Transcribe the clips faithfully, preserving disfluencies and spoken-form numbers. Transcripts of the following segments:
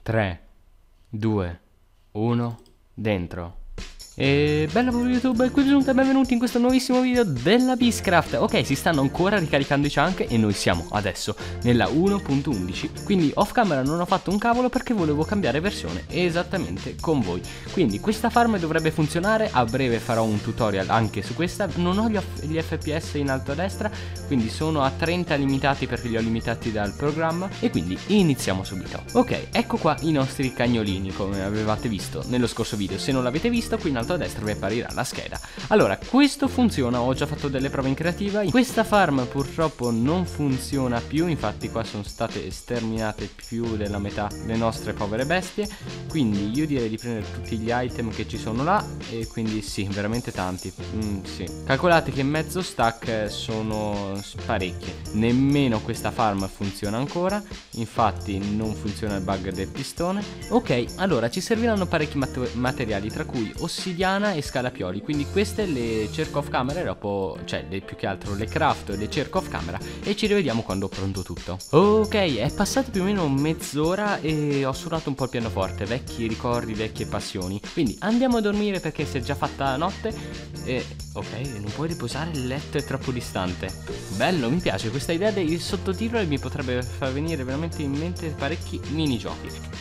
tre, due, uno, dentro. E bella YouTube, qui giunta, benvenuti in questo nuovissimo video della Beastcraft. Ok, si stanno ancora ricaricando i chunk e noi siamo adesso nella uno punto undici. Quindi off camera non ho fatto un cavolo perché volevo cambiare versione esattamente con voi. Quindi questa farm dovrebbe funzionare, a breve farò un tutorial anche su questa. Non ho gli, gli F P S in alto a destra, quindi sono a trenta limitati perché li ho limitati dal programma. E quindi iniziamo subito. Ok, ecco qua i nostri cagnolini come avevate visto nello scorso video. Se non l'avete visto, qui in alto a destra vi apparirà la scheda. Allora, questo funziona, ho già fatto delle prove in creativa. Questa farm purtroppo non funziona più, infatti qua sono state sterminate più della metà le nostre povere bestie, quindi io direi di prendere tutti gli item che ci sono là, e quindi sì, veramente tanti. mm, sì. Calcolate che mezzo stack sono parecchie. Nemmeno questa farm funziona ancora, infatti non funziona il bug del pistone. Ok, allora ci serviranno parecchi mat materiali, tra cui ossidiana e scalapioli, quindi queste le cerco off camera e dopo, cioè le, più che altro le crafto e le cerco off camera e ci rivediamo quando ho pronto tutto. Ok, è passata più o meno mezz'ora e ho suonato un po' il pianoforte, vecchi ricordi, vecchie passioni, quindi andiamo a dormire perché si è già fatta notte e ok, non puoi riposare, il letto è troppo distante. Bello, mi piace questa idea del sottotitolo e mi potrebbe far venire veramente in mente parecchi minigiochi.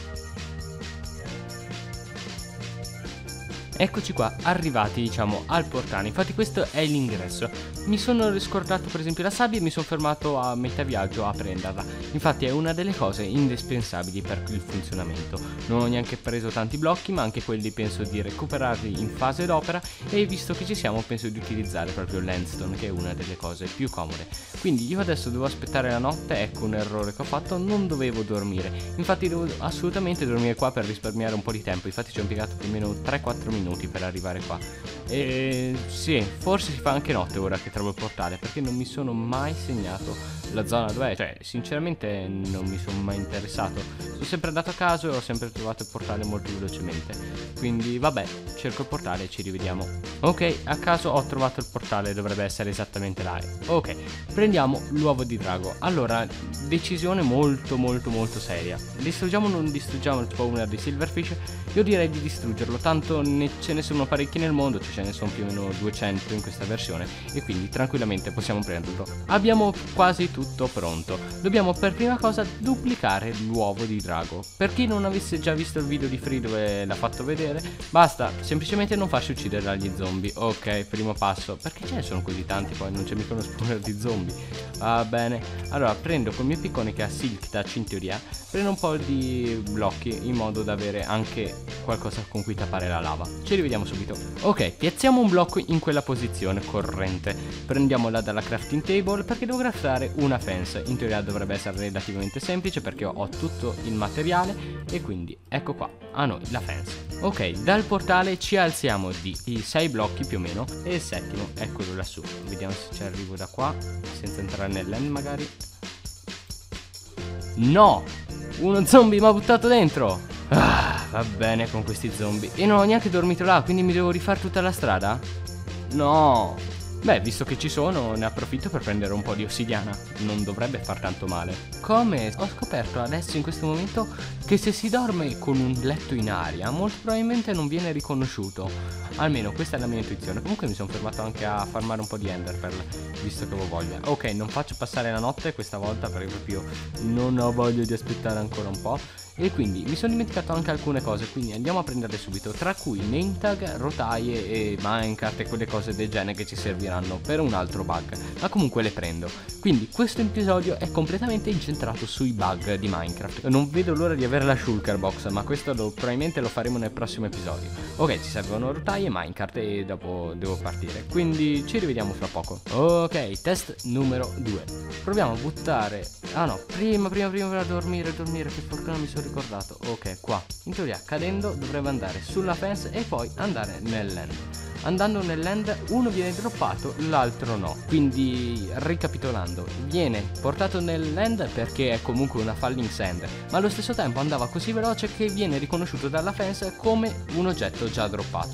Eccoci qua, arrivati diciamo al portale, infatti questo è l'ingresso. Mi sono scordato per esempio la sabbia e mi sono fermato a metà viaggio a prenderla. Infatti è una delle cose indispensabili per il funzionamento. Non ho neanche preso tanti blocchi, ma anche quelli penso di recuperarli in fase d'opera, e visto che ci siamo penso di utilizzare proprio l'endstone, che è una delle cose più comode. Quindi io adesso devo aspettare la notte, ecco un errore che ho fatto, non dovevo dormire. Infatti devo assolutamente dormire qua per risparmiare un po' di tempo, infatti ci ho impiegato più o meno tre quattro minuti per arrivare qua. E sì, forse si fa anche notte ora che trovo il portale, perché non mi sono mai segnato la zona dov'è, cioè sinceramente non mi sono mai interessato, sono sempre andato a caso e ho sempre trovato il portale molto velocemente, quindi vabbè, cerco il portale e ci rivediamo. Ok, a caso ho trovato il portale, dovrebbe essere esattamente là. Ok, prendiamo l'uovo di drago. Allora, decisione molto molto molto seria: distruggiamo o non distruggiamo il spawner di silverfish? Io direi di distruggerlo, tanto ne, ce ne sono parecchi nel mondo, cioè ce ne sono più o meno duecento in questa versione, e quindi tranquillamente possiamo prenderlo. Abbiamo quasi tutto pronto. Dobbiamo per prima cosa duplicare l'uovo di drago. Per chi non avesse già visto il video di Free dove l'ha fatto vedere, basta semplicemente non farsi uccidere dagli zombie. Ok, primo passo. Perché ce ne sono così tanti poi? Non c'è mica uno spawner di zombie. Va bene. Allora prendo col mio piccone che ha silk touch in teoria, prendo un po' di blocchi in modo da avere anche qualcosa con cui tappare la lava. Ci rivediamo subito. Ok, piazziamo un blocco in quella posizione corrente. Prendiamola dalla crafting table perché devo craftare una fence. In teoria dovrebbe essere relativamente semplice perché ho, ho tutto il materiale, e quindi ecco qua a noi la fence. Ok, dal portale ci alziamo di sei blocchi più o meno, e il settimo è quello lassù. Vediamo se ci arrivo da qua senza entrare nell'end magari. No! Uno zombie mi ha buttato dentro! Ah, va bene con questi zombie. E non ho neanche dormito là, quindi mi devo rifare tutta la strada? No! Beh, visto che ci sono, ne approfitto per prendere un po' di ossidiana. Non dovrebbe far tanto male. Come ho scoperto adesso in questo momento che se si dorme con un letto in aria, molto probabilmente non viene riconosciuto. Almeno questa è la mia intuizione. Comunque mi sono fermato anche a farmare un po' di enderpearl, visto che avevo voglia. Ok, non faccio passare la notte questa volta perché proprio non ho voglia di aspettare ancora un po'. E quindi mi sono dimenticato anche alcune cose, quindi andiamo a prenderle subito, tra cui name tag, rotaie e minecart e quelle cose del genere che ci serviranno per un altro bug, ma comunque le prendo. Quindi questo episodio è completamente incentrato sui bug di Minecraft. Non vedo l'ora di avere la shulker box, ma questo lo, probabilmente lo faremo nel prossimo episodio. Ok, ci servono rotaie e minecart e dopo devo partire, quindi ci rivediamo fra poco. Ok, test numero due. Proviamo a buttare... Ah no, prima, prima, prima per dormire, dormire, che fortuna mi sono ricordato. Ok, qua in teoria cadendo dovrebbe andare sulla fence e poi andare nell'end. Andando nell'end uno viene droppato, l'altro no. Quindi ricapitolando, viene portato nell'end perché è comunque una falling sand, ma allo stesso tempo andava così veloce che viene riconosciuto dalla fence come un oggetto già droppato.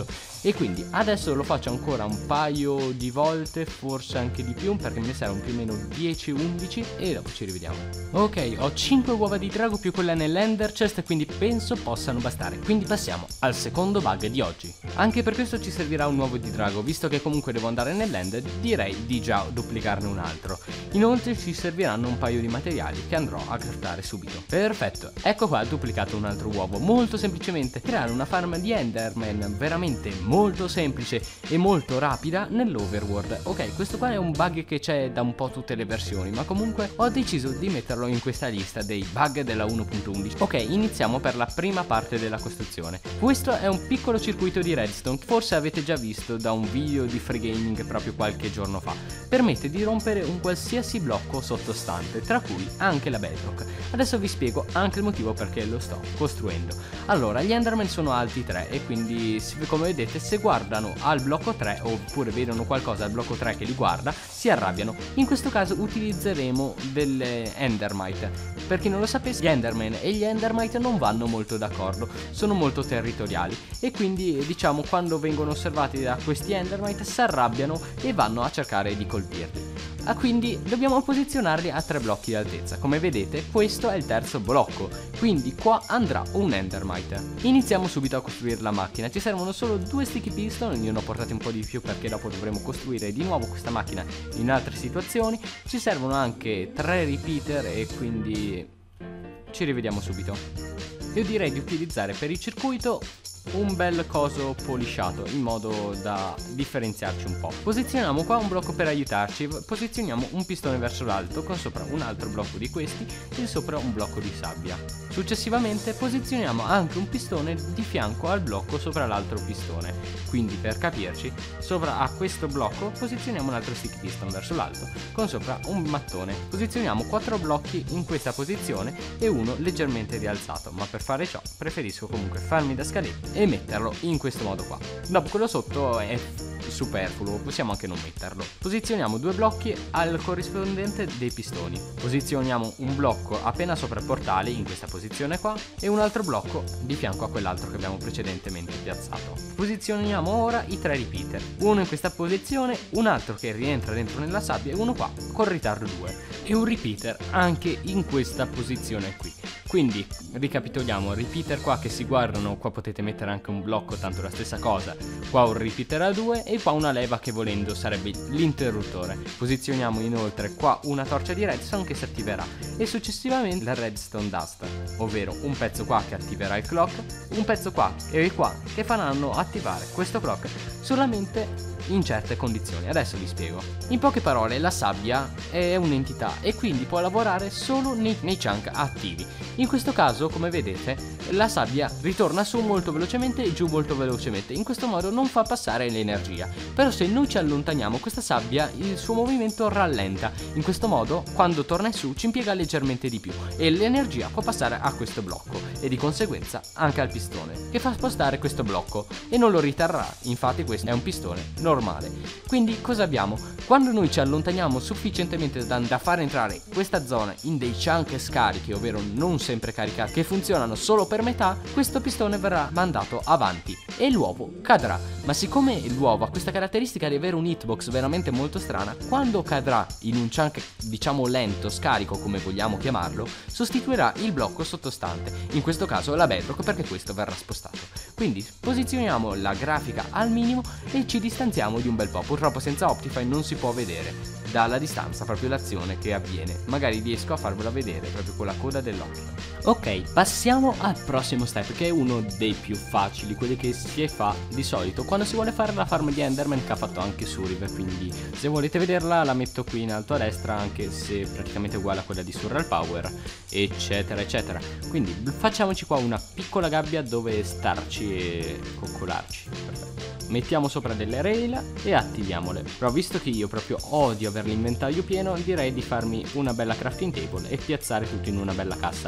E quindi adesso lo faccio ancora un paio di volte, forse anche di più, perché me ne servono più o meno dieci undici e dopo ci rivediamo. Ok, ho cinque uova di drago più quella nell'ender chest, quindi penso possano bastare. Quindi passiamo al secondo bug di oggi. Anche per questo ci servirà un uovo di drago, visto che comunque devo andare nell'ender, direi di già duplicarne un altro. Inoltre ci serviranno un paio di materiali che andrò a craftare subito. Perfetto, ecco qua duplicato un altro uovo. Molto semplicemente creare una farm di enderman veramente molto semplice e molto rapida nell'overworld. Ok, questo qua è un bug che c'è da un po' tutte le versioni, ma comunque ho deciso di metterlo in questa lista dei bug della uno punto undici. Ok, iniziamo per la prima parte della costruzione. Questo è un piccolo circuito di redstone che forse avete già visto da un video di free gaming proprio qualche giorno fa. Permette di rompere un qualsiasi blocco sottostante, tra cui anche la bedrock. Adesso vi spiego anche il motivo perché lo sto costruendo. Allora, gli enderman sono alti tre e quindi come vedete se guardano al blocco tre oppure vedono qualcosa al blocco tre che li guarda, si arrabbiano. In questo caso utilizzeremo delle endermite. Per chi non lo sapesse, gli enderman e gli endermite non vanno molto d'accordo, sono molto territoriali e quindi diciamo quando vengono osservati da questi endermite si arrabbiano e vanno a cercare di colpirli. Ah, quindi dobbiamo posizionarli a tre blocchi di altezza. Come vedete questo è il terzo blocco, quindi qua andrà un endermite. Iniziamo subito a costruire la macchina. Ci servono solo due sticky piston, io ne ho portati un po' di più perché dopo dovremo costruire di nuovo questa macchina in altre situazioni. Ci servono anche tre repeater e quindi ci rivediamo subito. Io direi di utilizzare per il circuito un bel coso polisciato in modo da differenziarci un po'. Posizioniamo qua un blocco per aiutarci, posizioniamo un pistone verso l'alto con sopra un altro blocco di questi e sopra un blocco di sabbia. Successivamente posizioniamo anche un pistone di fianco al blocco sopra l'altro pistone, quindi per capirci sopra a questo blocco posizioniamo un altro stick piston verso l'alto con sopra un mattone. Posizioniamo quattro blocchi in questa posizione e uno leggermente rialzato, ma per fare ciò preferisco comunque farmi da scaletta e metterlo in questo modo qua. Dopo quello sotto è superfluo, possiamo anche non metterlo. Posizioniamo due blocchi al corrispondente dei pistoni. Posizioniamo un blocco appena sopra il portale in questa posizione qua e un altro blocco di fianco a quell'altro che abbiamo precedentemente piazzato. Posizioniamo ora i tre repeater, uno in questa posizione, un altro che rientra dentro nella sabbia e uno qua con ritardo due e un repeater anche in questa posizione qui. Quindi ricapitoliamo, repeater qua che si guardano, qua potete mettere anche un blocco, tanto la stessa cosa, qua un repeater a due e qua una leva che volendo sarebbe l'interruttore. Posizioniamo inoltre qua una torcia di redstone che si attiverà e successivamente la redstone dust, ovvero un pezzo qua che attiverà il clock, un pezzo qua e qua che faranno attivare questo clock solamente in certe condizioni. Adesso vi spiego. In poche parole, la sabbia è un'entità e quindi può lavorare solo nei, nei chunk attivi. In questo caso, come vedete, la sabbia ritorna su molto velocemente e giù molto velocemente. In questo modo non fa passare l'energia. Però se noi ci allontaniamo, questa sabbia il suo movimento rallenta. In questo modo, quando torna su, ci impiega leggermente di più e l'energia può passare a questo blocco e di conseguenza anche al pistone, che fa spostare questo blocco e non lo riterrà. Infatti questo è un pistone normale. Normale. Quindi cosa abbiamo? Quando noi ci allontaniamo sufficientemente da, da far entrare questa zona in dei chunk scarichi, ovvero non sempre caricati, che funzionano solo per metà, questo pistone verrà mandato avanti e l'uovo cadrà. Ma siccome l'uovo ha questa caratteristica di avere un hitbox veramente molto strana, quando cadrà in un chunk diciamo lento, scarico come vogliamo chiamarlo, sostituirà il blocco sottostante, in questo caso la bedrock, perché questo verrà spostato. Quindi posizioniamo la grafica al minimo e ci distanziamo di un bel po'. Purtroppo senza Optifine non si può vedere dalla distanza proprio l'azione che avviene. Magari riesco a farvela vedere proprio con la coda dell'occhio. Ok, passiamo al prossimo step, che è uno dei più facili, quelli che si fa di solito quando si vuole fare la farm di Enderman, che ha fatto anche Survival, quindi se volete vederla la metto qui in alto a destra, anche se praticamente uguale a quella di Surreal Power, eccetera eccetera. Quindi facciamoci qua una piccola gabbia dove starci e coccolarci. Perfetto. Mettiamo sopra delle rail e attiviamole. Però visto che io proprio odio avere l'inventario pieno, direi di farmi una bella crafting table e piazzare tutto in una bella cassa, fino a quando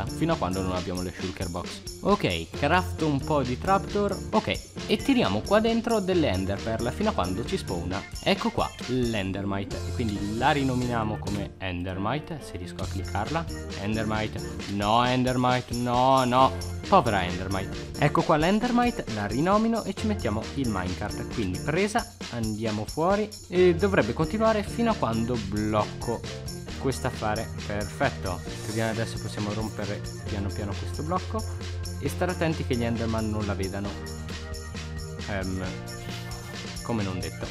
quando non abbiamo le shulker box. Ok, crafto un po' di trapdoor, ok, e tiriamo qua dentro delle ender pearl fino a quando ci spawna, ecco qua, l'endermite, quindi la rinominiamo come endermite, se riesco a cliccarla, endermite, no endermite, no no, povera endermite, ecco qua l'endermite, la rinomino e ci mettiamo il minecart, quindi presa, andiamo fuori e dovrebbe continuare fino a quando blocco questo affare. Perfetto, quindi adesso possiamo rompere piano piano questo blocco e stare attenti che gli enderman non la vedano, um, come non detto.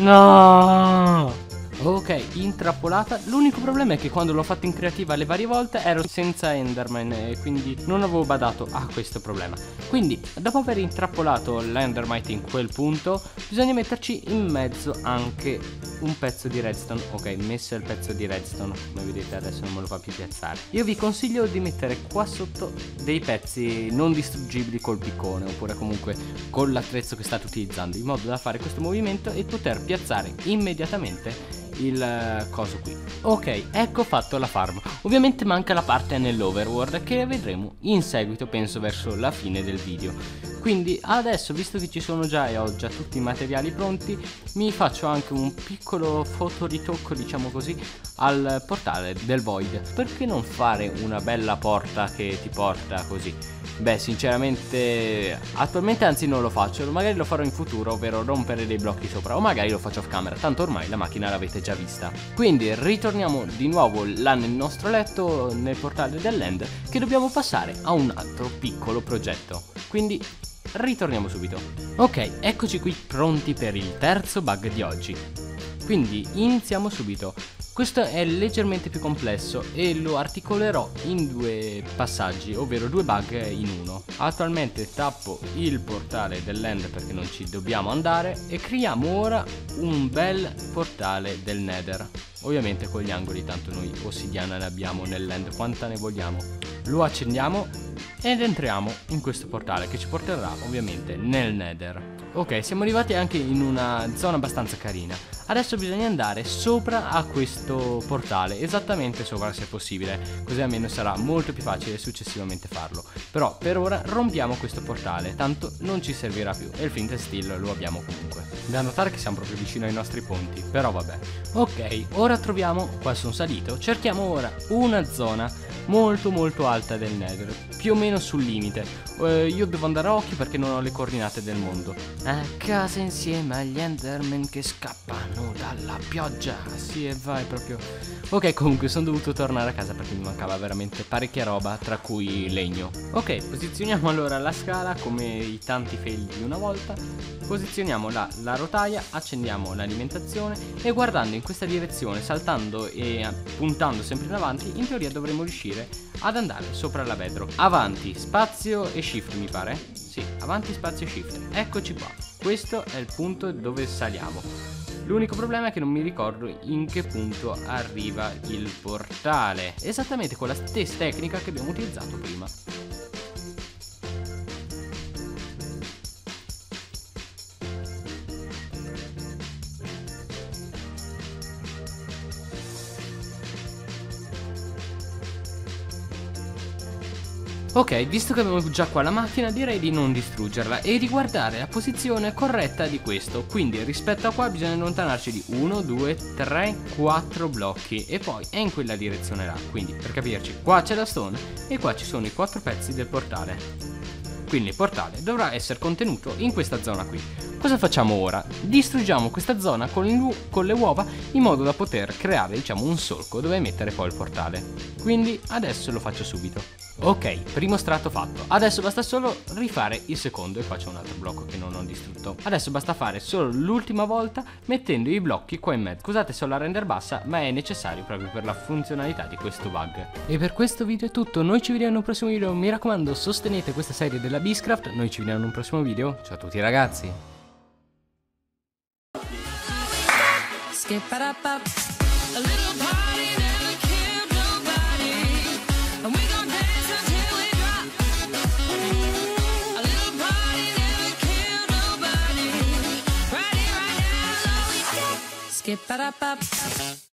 No! Ok, intrappolata. L'unico problema è che quando l'ho fatto in creativa le varie volte ero senza enderman e quindi non avevo badato a questo problema. Quindi dopo aver intrappolato l'endermite in quel punto bisogna metterci in mezzo anche un pezzo di redstone. Ok, messo il pezzo di redstone, come vedete adesso non me lo fa più piazzare. Io vi consiglio di mettere qua sotto dei pezzi non distruggibili col piccone, oppure comunque con l'attrezzo che state utilizzando, in modo da fare questo movimento e poter piazzare immediatamente il coso qui. Ok, ecco fatto la farm. Ovviamente manca la parte nell'overworld che vedremo in seguito, penso verso la fine del video. Quindi adesso, visto che ci sono già e ho già tutti i materiali pronti, mi faccio anche un piccolo fotoritocco, diciamo così, al portale del Void. Perché non fare una bella porta che ti porta così? Beh, sinceramente attualmente anzi non lo faccio, magari lo farò in futuro, ovvero rompere dei blocchi sopra, o magari lo faccio off camera, tanto ormai la macchina l'avete già vista. Quindi ritorniamo di nuovo là nel nostro letto, nel portale dell'end, che dobbiamo passare a un altro piccolo progetto. Quindi ritorniamo subito. Ok, eccoci qui pronti per il terzo bug di oggi. Quindi iniziamo subito. Questo è leggermente più complesso e lo articolerò in due passaggi, ovvero due bug in uno. Attualmente tappo il portale dell'end perché non ci dobbiamo andare e creiamo ora un bel portale del nether. Ovviamente con gli angoli, tanto noi ossidiana ne abbiamo nell'end quanta ne vogliamo. Lo accendiamo ed entriamo in questo portale che ci porterà ovviamente nel nether. Ok, siamo arrivati anche in una zona abbastanza carina. Adesso bisogna andare sopra a questo portale, esattamente sopra se possibile, così almeno sarà molto più facile successivamente farlo. Però per ora rompiamo questo portale, tanto non ci servirà più e il flint and steel lo abbiamo comunque. Da notare che siamo proprio vicino ai nostri ponti, però vabbè. Ok, ora troviamo, qua sono salito, cerchiamo ora una zona molto molto alta del nether, più o meno sul limite. uh, Io devo andare a occhio perché non ho le coordinate del mondo. A casa insieme agli enderman che scappano dalla pioggia. Sì, e vai proprio. Ok, comunque sono dovuto tornare a casa perché mi mancava veramente parecchia roba, tra cui legno. Ok, posizioniamo allora la scala come i tanti fail di una volta. Posizioniamo la, la rotaia, accendiamo l'alimentazione e guardando in questa direzione, saltando e puntando sempre in avanti, in teoria dovremo riuscire ad andare sopra la bedrock. Avanti, spazio e shift mi pare. Sì, avanti, spazio e shift. Eccoci qua. Questo è il punto dove saliamo. L'unico problema è che non mi ricordo in che punto arriva il portale. Esattamente con la stessa tecnica che abbiamo utilizzato prima. Ok, visto che abbiamo già qua la macchina, direi di non distruggerla e di guardare la posizione corretta di questo. Quindi rispetto a qua bisogna allontanarci di uno, due, tre, quattro blocchi e poi è in quella direzione là. Quindi per capirci, qua c'è la stone e qua ci sono i quattro pezzi del portale. Quindi il portale dovrà essere contenuto in questa zona qui. Cosa facciamo ora? Distruggiamo questa zona con, il, con le uova in modo da poter creare, diciamo, un solco dove mettere poi il portale. Quindi adesso lo faccio subito. Ok, primo strato fatto. Adesso basta solo rifare il secondo e qua c'è un altro blocco che non ho distrutto. Adesso basta fare solo l'ultima volta mettendo i blocchi qua in mezzo. Scusate se ho la render bassa, ma è necessario proprio per la funzionalità di questo bug. E per questo video è tutto, noi ci vediamo in un prossimo video. Mi raccomando, sostenete questa serie della Beastcraft. Noi ci vediamo in un prossimo video. Ciao a tutti ragazzi. Skip it up up.